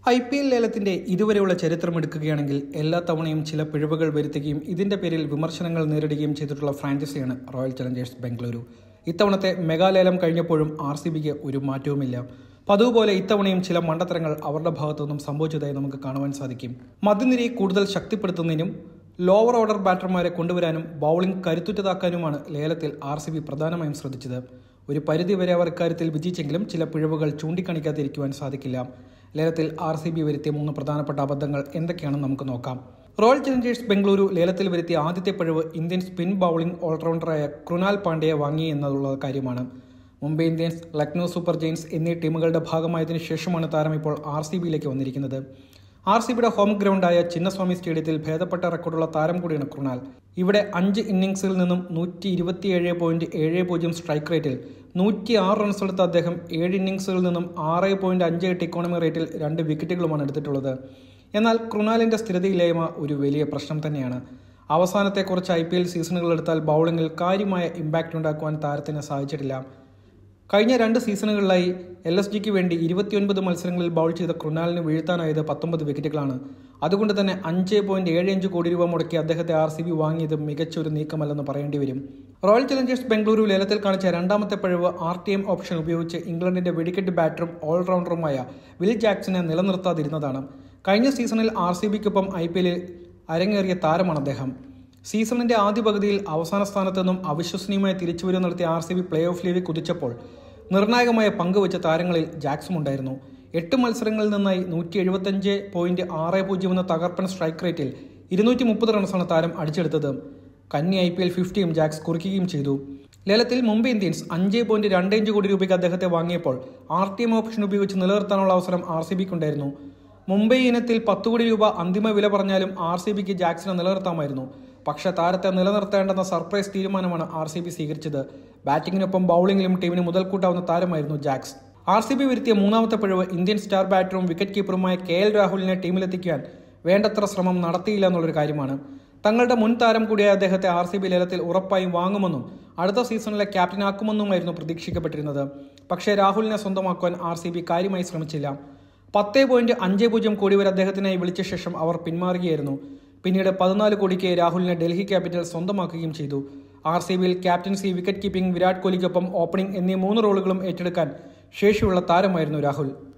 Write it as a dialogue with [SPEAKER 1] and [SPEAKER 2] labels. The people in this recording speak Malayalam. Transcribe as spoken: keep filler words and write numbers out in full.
[SPEAKER 1] ഐ പി എൽ ലേലത്തിന്റെ ഇതുവരെയുള്ള ചരിത്രം എടുക്കുകയാണെങ്കിൽ എല്ലാ തവണയും ചില പിഴവുകൾ വരുത്തുകയും ഇതിന്റെ പേരിൽ വിമർശനങ്ങൾ നേരിടുകയും ചെയ്തിട്ടുള്ള ഫ്രാഞ്ചൈസിയാണ് റോയൽ ചലഞ്ചേഴ്സ് ബംഗളൂരു. ഇത്തവണത്തെ മെഗാലേലം കഴിഞ്ഞപ്പോഴും ആർ സി ബിക്ക് ഒരു മാറ്റവുമില്ല. പതിവുപോലെ ഇത്തവണയും ചില മണ്ടത്തരങ്ങൾ അവരുടെ ഭാഗത്തു നിന്നും സംഭവിച്ചതായി നമുക്ക് കാണുവാൻ സാധിക്കും. മധ്യനിരയെ കൂടുതൽ ശക്തിപ്പെടുത്തുന്നതിനും ലോവർ ഓർഡർ ബാറ്റർമാരെ കൊണ്ടുവരാനും ബൗളിംഗ് കരുത്തുറ്റതാക്കാനുമാണ് ലേലത്തിൽ ആർ സി ബി പ്രധാനമായും ശ്രദ്ധിച്ചത്. ഒരു പരിധിവരെ അവർ ഇക്കാര്യത്തിൽ വിജയിച്ചെങ്കിലും ചില പിഴവുകൾ ചൂണ്ടിക്കാണിക്കാതിരിക്കുവാൻ സാധിക്കില്ല. ലേലത്തിൽ ആർ സി ബി വരുത്തിയ മൂന്ന് പ്രധാനപ്പെട്ട അബദ്ധങ്ങൾ എന്തൊക്കെയാണെന്ന് നമുക്ക് നോക്കാം. റോയൽ ചലഞ്ചേഴ്സ് ബംഗളൂരു ലേലത്തിൽ വരുത്തിയ ആദ്യത്തെ പിഴവ് ഇന്ത്യൻ സ്പിൻ ബൗളിംഗ് ഓൾറൗണ്ടറായ കൃണാൽ പാണ്ഡ്യയെ വാങ്ങി എന്നുള്ള കാര്യമാണ്. Mumbai Indians, Lucknow super giants എന്നീ ടീമുകളുടെ ഭാഗമായതിനു ശേഷമാണ് താരം ഇപ്പോൾ ആർ സി ബിയിലേക്ക് വന്നിരിക്കുന്നത്. ആർ സി ബിയുടെ ഹോം ഗ്രൗണ്ടായ ചിന്നസ്വാമി സ്റ്റേഡിയത്തിൽ ഭേദപ്പെട്ട റെക്കോർഡുള്ള താരം കൂടിയാണ് കൃണാൽ. ഇവിടെ അഞ്ച് ഇന്നിംഗ്സിൽ നിന്നും നൂറ്റി ഇരുപത്തിയേഴ് പോയിന്റ് ഏഴ് പൂജ്യം സ്ട്രൈക്ക് റേറ്റിൽ നൂറ്റി ആറ് റൺസ് എടുത്ത അദ്ദേഹം ഏഴ് ഇന്നിംഗ്സുകളിൽ നിന്നും ആറ് പോയിന്റ് അഞ്ച് എട്ട് ഇക്കോണമി റേറ്റിൽ രണ്ട് വിക്കറ്റുകളുമാണ് എടുത്തിട്ടുള്ളത്. എന്നാൽ കൃണാലിന്റെ സ്ഥിരതയില്ലായ്മ ഒരു വലിയ പ്രശ്നം തന്നെയാണ്. അവസാനത്തെ കുറച്ച് ഐ പി എൽ സീസണുകൾ എടുത്താൽ ബൗളിംഗിൽ കാര്യമായ ഇമ്പാക്റ്റ് ഉണ്ടാക്കുവാൻ താരത്തിന് സാധിച്ചിട്ടില്ല. കഴിഞ്ഞ രണ്ട് സീസണുകളിലായി എൽ എസ് ജിക്ക് വേണ്ടി ഇരുപത്തിയൊൻപത് മത്സരങ്ങളിൽ ബൗൾ ചെയ്ത കൃണാലിന് വീഴ്ത്താനായത് പത്തൊമ്പത് വിക്കറ്റുകളാണ്. അതുകൊണ്ട് തന്നെ അഞ്ച് പോയിന്റ് ഏഴ് അഞ്ച് കോടി രൂപ മുടക്കി അദ്ദേഹത്തെ ആർ സി ബി വാങ്ങിയത് മികച്ച ഒരു നീക്കമല്ലെന്ന് പറയേണ്ടി വരും. റോയൽ ചലഞ്ചേഴ്സ് ബംഗളൂരു ലേലത്തിൽ കാണിച്ച രണ്ടാമത്തെ പിഴവ് ആർ ടി എം ഓപ്ഷൻ ഉപയോഗിച്ച് ഇംഗ്ലണ്ടിന്റെ വെടിക്കെട്ട് ബാറ്ററും ഓൾറൗണ്ടറുമായ വിൽ ജാക്സനെ നിലനിർത്താതിരുന്നതാണ്. കഴിഞ്ഞ സീസണിൽ ആർ സി ബിക്കൊപ്പം ഐ പി എല്ലിൽ അരങ്ങേറിയ താരമാണ് അദ്ദേഹം. സീസണിന്റെ ആദ്യ പകുതിയിൽ അവസാന സ്ഥാനത്ത് നിന്നും അവിശ്വസനീയമായി തിരിച്ചുവരവ് നടത്തിയ ആർ സി ബി പ്ലേ ഓഫിലേക്ക് കുതിച്ചപ്പോൾ നിർണായകമായ പങ്കുവച്ച താരങ്ങളിൽ ജാക്സും ഉണ്ടായിരുന്നു. എട്ട് മത്സരങ്ങളിൽ നിന്നായി നൂറ്റി എഴുപത്തഞ്ച് പോയിന്റ് ആറ് പൂജ്യം എന്ന തകർപ്പൻ സ്ട്രൈക്ക് റേറ്റിൽ ഇരുന്നൂറ്റി മുപ്പത് റൺസാണ് താരം അടിച്ചെടുത്തത്. കന്നി ഐ പി എൽ ഫിഫ്റ്റിയും ജാക്സ് കുറിക്കുകയും ചെയ്തു. ലേലത്തിൽ മുംബൈ ഇന്ത്യൻസ് അഞ്ച് പോയിന്റ് രണ്ട് അഞ്ച് കോടി രൂപയ്ക്ക് അദ്ദേഹത്തെ വാങ്ങിയപ്പോൾ ആർ ടി എം ഓപ്ഷൻ ഉപയോഗിച്ച് നിലനിർത്താനുള്ള അവസരം ആർ സി ബിക്കുണ്ടായിരുന്നു. മുംബൈ ഇനത്തിൽ പത്ത് കോടി രൂപ അന്തിമ വില പറഞ്ഞാലും ആർ സി ബിക്ക് ജാക്സിനെ നിലനിർത്താമായിരുന്നു. പക്ഷേ താരത്തെ നിലനിർത്തേണ്ടെന്ന സർപ്രൈസ് തീരുമാനമാണ് ആർ സി ബി സ്വീകരിച്ചത്. ബാറ്റിങ്ങിനൊപ്പം ബൗളിംഗിലും ടീമിന് മുതൽക്കൂട്ടാവുന്ന താരമായിരുന്നു ജാക്സ്. ആർ സി ബി വരുത്തിയ മൂന്നാമത്തെ പിഴവ് ഇന്ത്യൻ സ്റ്റാർ ബാറ്ററും വിക്കറ്റ് കീപ്പറുമായ കെ എൽ രാഹുലിനെ ടീമിലെത്തിക്കാൻ വേണ്ടത്ര ശ്രമം നടത്തിയില്ല എന്നുള്ളൊരു കാര്യമാണ്. തങ്ങളുടെ മുൻ താരം കൂടിയായ അദ്ദേഹത്തെ ആർ സി ബി ലേലത്തിൽ ഉറപ്പായും വാങ്ങുമെന്നും അടുത്ത സീസണിലെ ക്യാപ്റ്റനാക്കുമെന്നുമായിരുന്നു പ്രതീക്ഷിക്കപ്പെട്ടിരുന്നത്. പക്ഷേ രാഹുലിനെ സ്വന്തമാക്കുവാൻ ആർ സി ബി കാര്യമായി ശ്രമിച്ചില്ല. പത്ത് പോയിന്റ് അഞ്ച് പൂജ്യം കോടി വരെ അദ്ദേഹത്തിനായി വിളിച്ച ശേഷം അവർ പിന്മാറുകയായിരുന്നു. പിന്നീട് പതിനാല് കോടിക്ക് രാഹുലിനെ ഡൽഹി ക്യാപിറ്റൽ സ്വന്തമാക്കുകയും ചെയ്തു. ആർ സി ബിയിൽ ക്യാപ്റ്റൻസി, വിക്കറ്റ് കീപ്പിംഗ്, വിരാട് കോഹ്ലിക്കൊപ്പം ഓപ്പണിംഗ് എന്നീ മൂന്ന് റോളുകളും ഏറ്റെടുക്കാൻ ശേഷിയുള്ള താരമായിരുന്നു രാഹുൽ.